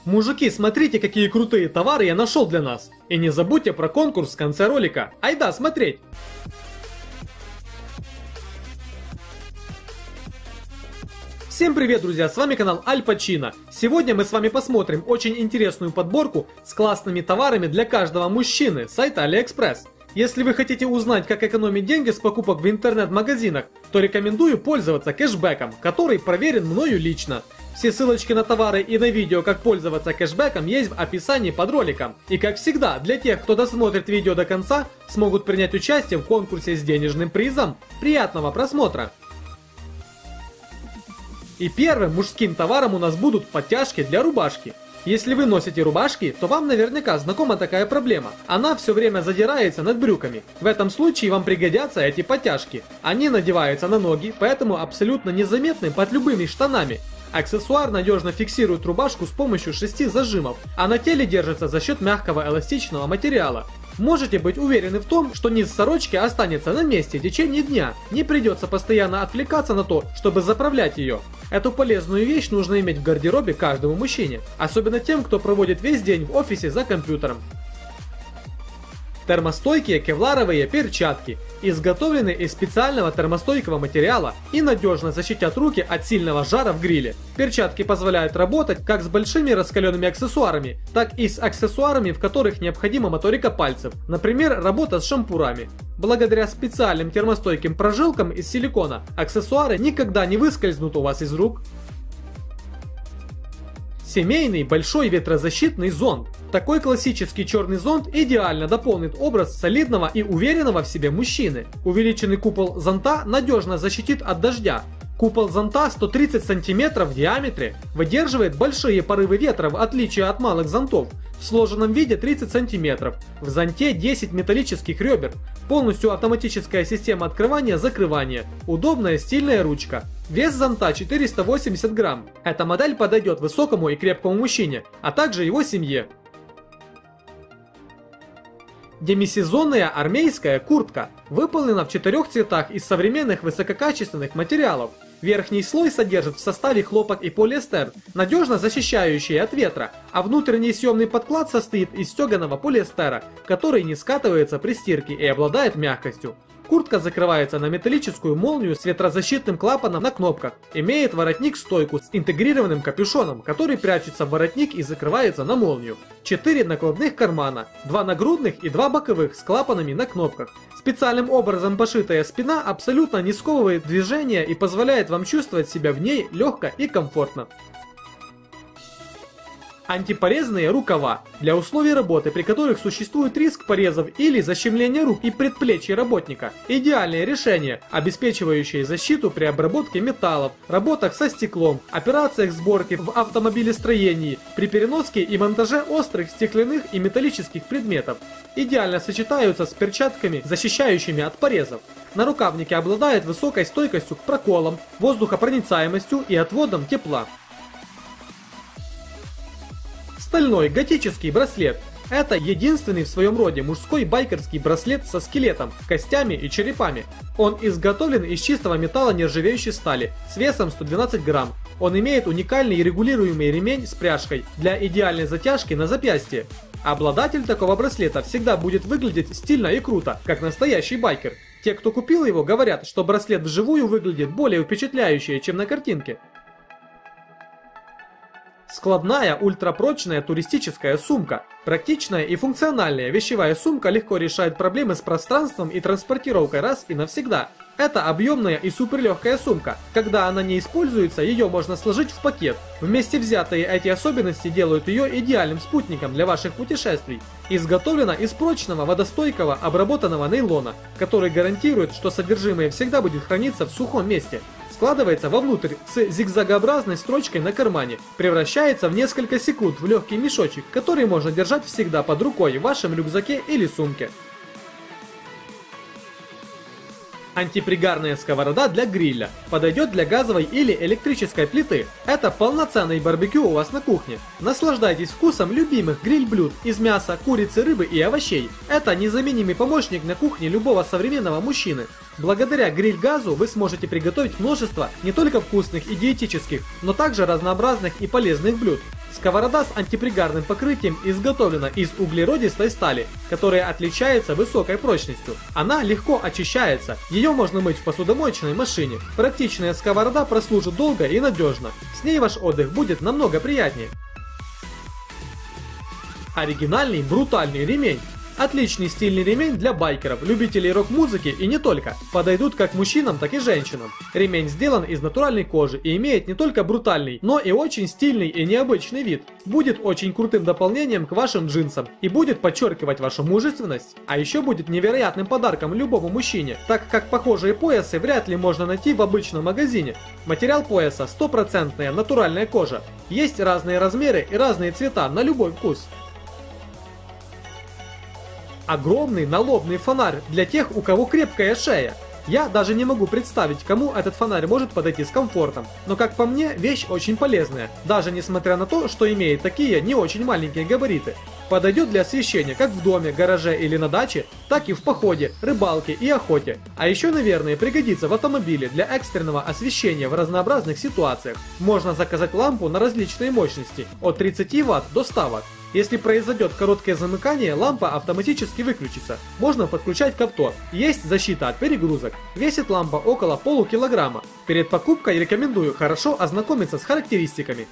Мужики, смотрите, какие крутые товары я нашел для нас. И не забудьте про конкурс в конце ролика. Айда смотреть! Всем привет, друзья, с вами канал Аль Пачино. Сегодня мы с вами посмотрим очень интересную подборку с классными товарами для каждого мужчины с сайта AliExpress. Если вы хотите узнать, как экономить деньги с покупок в интернет-магазинах, то рекомендую пользоваться кэшбэком, который проверен мною лично. Все ссылочки на товары и на видео, как пользоваться кэшбэком, есть в описании под роликом. И как всегда, для тех, кто досмотрит видео до конца, смогут принять участие в конкурсе с денежным призом. Приятного просмотра! И первым мужским товаром у нас будут подтяжки для рубашки. Если вы носите рубашки, то вам наверняка знакома такая проблема. Она все время задирается над брюками. В этом случае вам пригодятся эти подтяжки. Они надеваются на ноги, поэтому абсолютно незаметны под любыми штанами. Аксессуар надежно фиксирует рубашку с помощью 6 зажимов, а на теле держится за счет мягкого эластичного материала. Можете быть уверены в том, что низ сорочки останется на месте в течение дня. Не придется постоянно отвлекаться на то, чтобы заправлять ее. Эту полезную вещь нужно иметь в гардеробе каждому мужчине, особенно тем, кто проводит весь день в офисе за компьютером. Термостойкие кевларовые перчатки, изготовлены из специального термостойкого материала и надежно защитят руки от сильного жара в гриле. Перчатки позволяют работать как с большими раскаленными аксессуарами, так и с аксессуарами, в которых необходима моторика пальцев, например, работа с шампурами. Благодаря специальным термостойким прожилкам из силикона, аксессуары никогда не выскользнут у вас из рук. Семейный большой ветрозащитный зонт. Такой классический черный зонт идеально дополнит образ солидного и уверенного в себе мужчины. Увеличенный купол зонта надежно защитит от дождя. Купол зонта 130 см в диаметре выдерживает большие порывы ветра, в отличие от малых зонтов. В сложенном виде 30 см. В зонте 10 металлических ребер. Полностью автоматическая система открывания-закрывания. Удобная стильная ручка. Вес зонта 480 грамм. Эта модель подойдет высокому и крепкому мужчине, а также его семье. Демисезонная армейская куртка выполнена в 4 цветах из современных высококачественных материалов. Верхний слой содержит в составе хлопок и полиэстер, надежно защищающие от ветра, а внутренний съемный подклад состоит из стеганого полиэстера, который не скатывается при стирке и обладает мягкостью. Куртка закрывается на металлическую молнию с ветрозащитным клапаном на кнопках, имеет воротник-стойку с интегрированным капюшоном, который прячется в воротник и закрывается на молнию. 4 накладных кармана, 2 нагрудных и 2 боковых с клапанами на кнопках. Специальным образом пошитая спина абсолютно не сковывает движение и позволяет вам чувствовать себя в ней легко и комфортно. Антипорезные рукава для условий работы, при которых существует риск порезов или защемления рук и предплечий работника. Идеальное решение, обеспечивающее защиту при обработке металлов, работах со стеклом, операциях сборки в автомобилестроении, при переноске и монтаже острых стеклянных и металлических предметов. Идеально сочетаются с перчатками, защищающими от порезов. Нарукавники обладают высокой стойкостью к проколам, воздухопроницаемостью и отводом тепла. Стальной готический браслет. Это единственный в своем роде мужской байкерский браслет со скелетом, костями и черепами. Он изготовлен из чистого металла нержавеющей стали с весом 112 грамм. Он имеет уникальный регулируемый ремень с пряжкой для идеальной затяжки на запястье. Обладатель такого браслета всегда будет выглядеть стильно и круто, как настоящий байкер. Те, кто купил его, говорят, что браслет вживую выглядит более впечатляюще, чем на картинке. Складная ультрапрочная туристическая сумка. Практичная и функциональная вещевая сумка легко решает проблемы с пространством и транспортировкой раз и навсегда. Это объемная и суперлегкая сумка. Когда она не используется, ее можно сложить в пакет. Вместе взятые эти особенности делают ее идеальным спутником для ваших путешествий. Изготовлена из прочного, водостойкого, обработанного нейлона, который гарантирует, что содержимое всегда будет храниться в сухом месте. Складывается вовнутрь с зигзагообразной строчкой на кармане, превращается в несколько секунд в легкий мешочек, который можно держать всегда под рукой в вашем рюкзаке или сумке. Антипригарная сковорода для гриля. Подойдет для газовой или электрической плиты. Это полноценный барбекю у вас на кухне. Наслаждайтесь вкусом любимых гриль-блюд из мяса, курицы, рыбы и овощей. Это незаменимый помощник на кухне любого современного мужчины. Благодаря гриль-газу вы сможете приготовить множество не только вкусных и диетических, но также разнообразных и полезных блюд. Сковорода с антипригарным покрытием изготовлена из углеродистой стали, которая отличается высокой прочностью. Она легко очищается, ее можно мыть в посудомоечной машине. Практичная сковорода прослужит долго и надежно. С ней ваш отдых будет намного приятнее. Оригинальный брутальный ремень. Отличный стильный ремень для байкеров, любителей рок-музыки и не только. Подойдут как мужчинам, так и женщинам. Ремень сделан из натуральной кожи и имеет не только брутальный, но и очень стильный и необычный вид. Будет очень крутым дополнением к вашим джинсам и будет подчеркивать вашу мужественность. А еще будет невероятным подарком любому мужчине, так как похожие поясы вряд ли можно найти в обычном магазине. Материал пояса – 100% натуральная кожа. Есть разные размеры и разные цвета на любой вкус. Огромный налобный фонарь для тех, у кого крепкая шея. Я даже не могу представить, кому этот фонарь может подойти с комфортом. Но как по мне, вещь очень полезная, даже несмотря на то, что имеет такие не очень маленькие габариты. Подойдет для освещения как в доме, гараже или на даче, так и в походе, рыбалке и охоте. А еще, наверное, пригодится в автомобиле для экстренного освещения в разнообразных ситуациях. Можно заказать лампу на различные мощности, от 30 Вт до 100 Вт. Если произойдет короткое замыкание, лампа автоматически выключится. Можно подключать к авто. Есть защита от перегрузок. Весит лампа около полукилограмма. Перед покупкой рекомендую хорошо ознакомиться с характеристиками.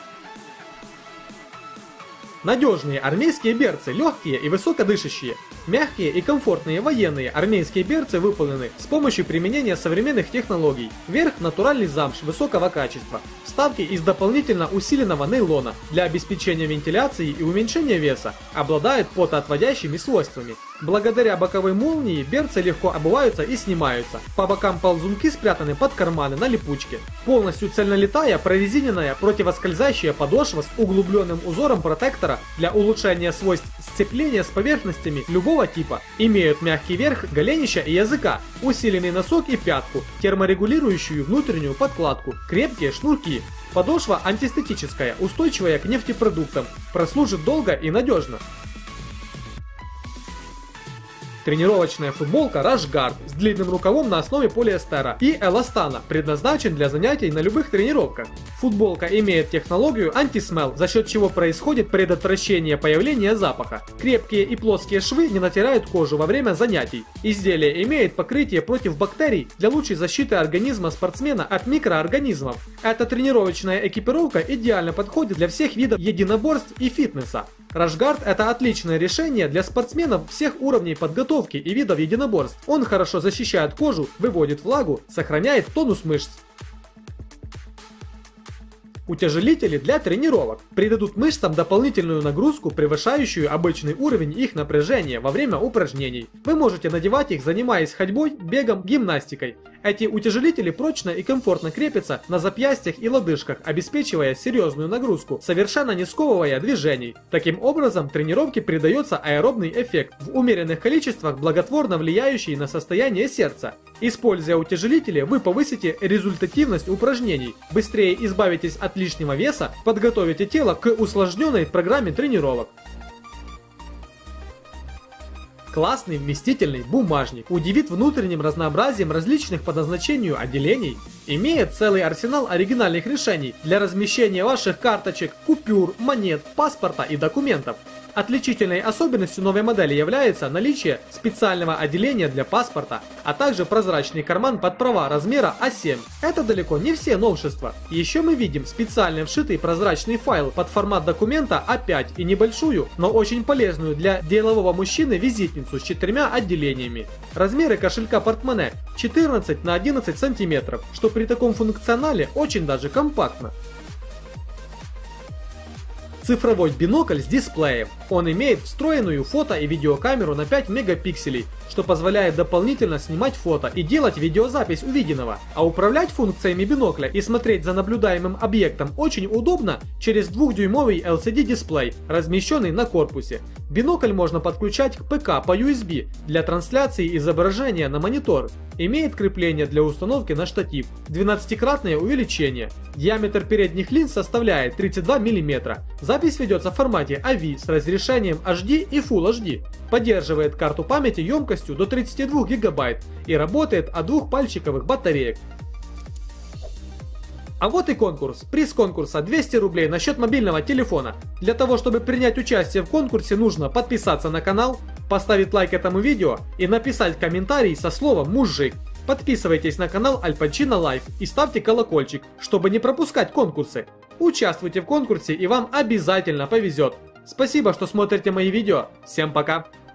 Надежные армейские берцы, легкие и высокодышащие. Мягкие и комфортные военные армейские берцы выполнены с помощью применения современных технологий. Верх – натуральный замш высокого качества. Вставки из дополнительно усиленного нейлона для обеспечения вентиляции и уменьшения веса. Обладают потоотводящими свойствами. Благодаря боковой молнии берцы легко обуваются и снимаются. По бокам ползунки спрятаны под карманы на липучке. Полностью цельнолитая прорезиненная противоскользящая подошва с углубленным узором протектора для улучшения свойств сцепления с поверхностями любого типа. Имеют мягкий верх, голенища и языка, усиленный носок и пятку, терморегулирующую внутреннюю подкладку, крепкие шнурки. Подошва антистатическая, устойчивая к нефтепродуктам, прослужит долго и надежно. Тренировочная футболка Rush Guard с длинным рукавом на основе полиэстера и эластана, предназначен для занятий на любых тренировках. Футболка имеет технологию anti-smell, за счет чего происходит предотвращение появления запаха. Крепкие и плоские швы не натирают кожу во время занятий. Изделие имеет покрытие против бактерий для лучшей защиты организма спортсмена от микроорганизмов. Эта тренировочная экипировка идеально подходит для всех видов единоборств и фитнеса. Rush Guard – это отличное решение для спортсменов всех уровней подготовки и видов единоборств. Он хорошо защищает кожу, выводит влагу, сохраняет тонус мышц. Утяжелители для тренировок придадут мышцам дополнительную нагрузку, превышающую обычный уровень их напряжения во время упражнений. Вы можете надевать их, занимаясь ходьбой, бегом, гимнастикой. Эти утяжелители прочно и комфортно крепятся на запястьях и лодыжках, обеспечивая серьезную нагрузку, совершенно не сковывая движений. Таким образом, тренировке придается аэробный эффект, в умеренных количествах благотворно влияющий на состояние сердца. Используя утяжелители, вы повысите результативность упражнений, быстрее избавитесь от лишнего веса, подготовите тело к усложненной программе тренировок. Классный вместительный бумажник удивит внутренним разнообразием различных по назначению отделений. Имеет целый арсенал оригинальных решений для размещения ваших карточек, купюр, монет, паспорта и документов. Отличительной особенностью новой модели является наличие специального отделения для паспорта, а также прозрачный карман под права размера А7. Это далеко не все новшества. Еще мы видим специально вшитый прозрачный файл под формат документа А5 и небольшую, но очень полезную для делового мужчины визитницу с 4 отделениями. Размеры кошелька портмоне 14 на 11 см, что при таком функционале очень даже компактно. Цифровой бинокль с дисплеем. Он имеет встроенную фото- и видеокамеру на 5 мегапикселей, что позволяет дополнительно снимать фото и делать видеозапись увиденного. А управлять функциями бинокля и смотреть за наблюдаемым объектом очень удобно через 2-дюймовый LCD-дисплей, размещенный на корпусе. Бинокль можно подключать к ПК по USB для трансляции изображения на монитор. Имеет крепление для установки на штатив, 12-кратное увеличение. Диаметр передних линз составляет 32 мм. Запись ведется в формате AV с разрешением HD и Full HD. Поддерживает карту памяти емкостью до 32 ГБ и работает от двухпальчиковых батареек. А вот и конкурс. Приз конкурса 200 рублей на счет мобильного телефона. Для того, чтобы принять участие в конкурсе, нужно подписаться на канал, поставить лайк этому видео и написать комментарий со словом «Мужик». Подписывайтесь на канал Аль Пачино Лайф и ставьте колокольчик, чтобы не пропускать конкурсы. Участвуйте в конкурсе и вам обязательно повезет. Спасибо, что смотрите мои видео. Всем пока!